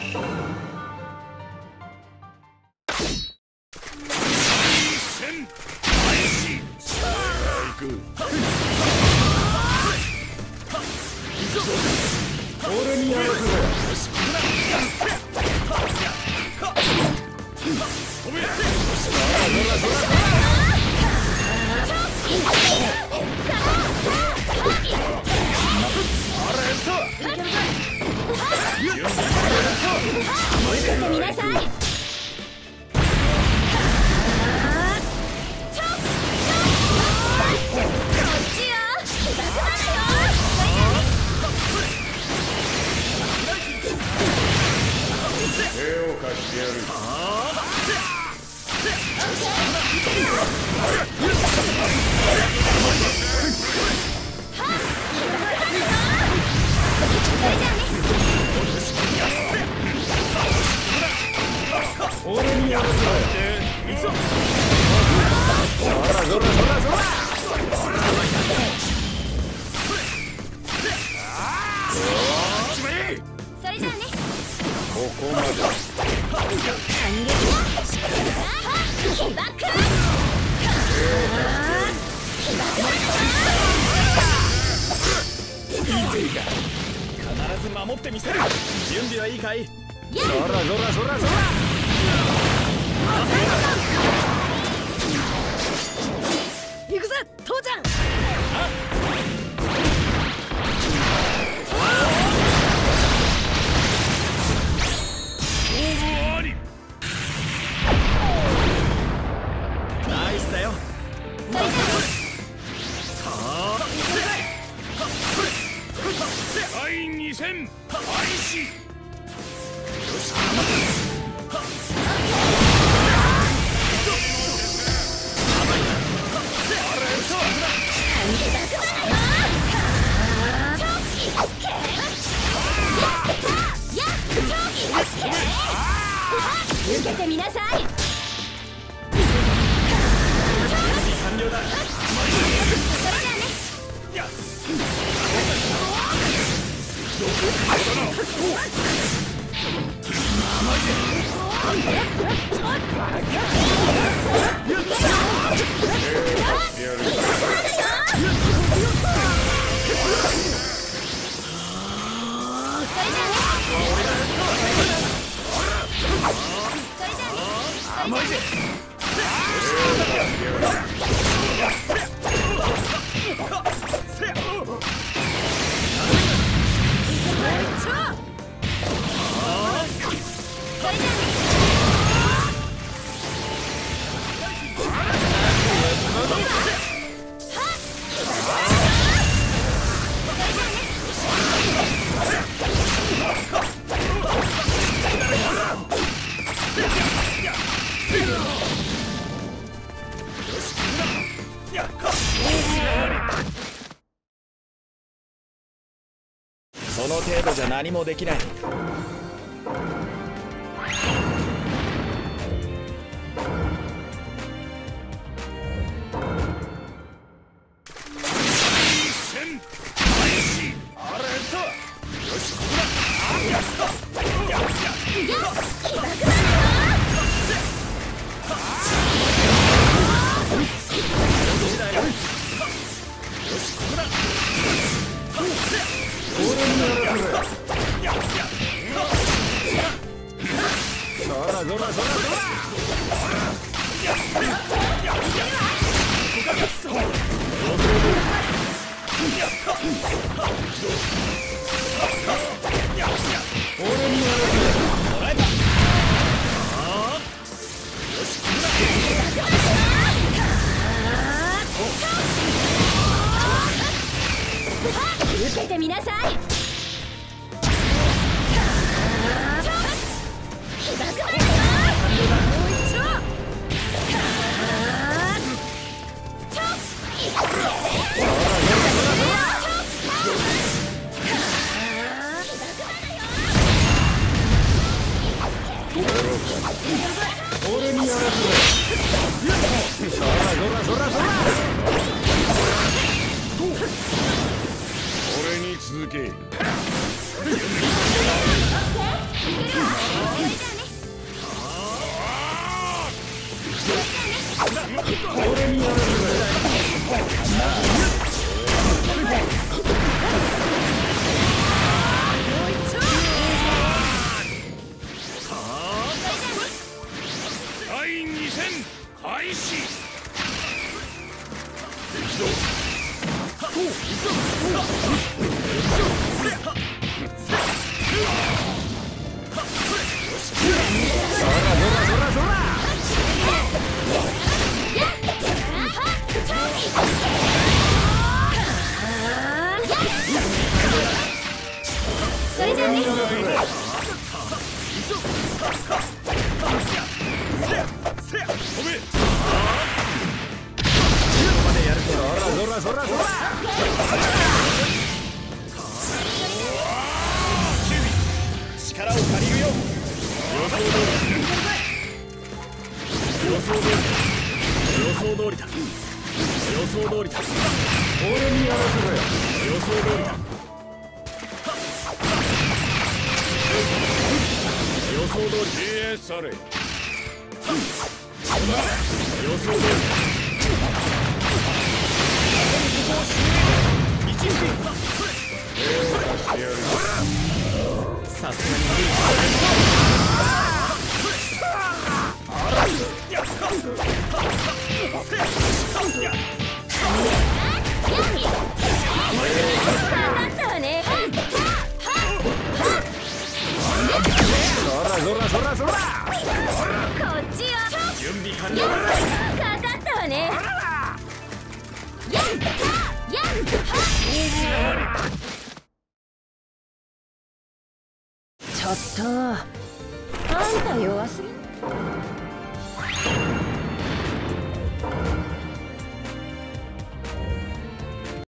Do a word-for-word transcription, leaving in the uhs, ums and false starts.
俺にやらせろ。 見なさい。 手を貸してやる。俺にやらせろ。そらそらそらそら。 それじゃあね。 ここまで。 反撃だ。起爆。 必ず守ってみせる。準備はいいかい？ そらそらそらそら。 行くぜ、父ちゃん。 ナイスだよ。 それじゃ第二戦開始。 受けてみなさい。 完了だ。 それじゃあね。 甘いぜ。その程度じゃ何もできない。 受けてみなさい。起爆だよ。 俺にやらせろ。そらそらそらそら。俺に続け。 ね。 せや飛べ。 までやるとそらそらそら力を借りるよ。予想通り予想通りだ。予想通りだ。 俺にやらせろよ。 予想通りだ。予想通り。イエスそれ。予想通り。一撃。さすがにそらそらそら。 こっちよ。 準備完了。 かかったわね。やんやんちょっとあんた弱すぎ。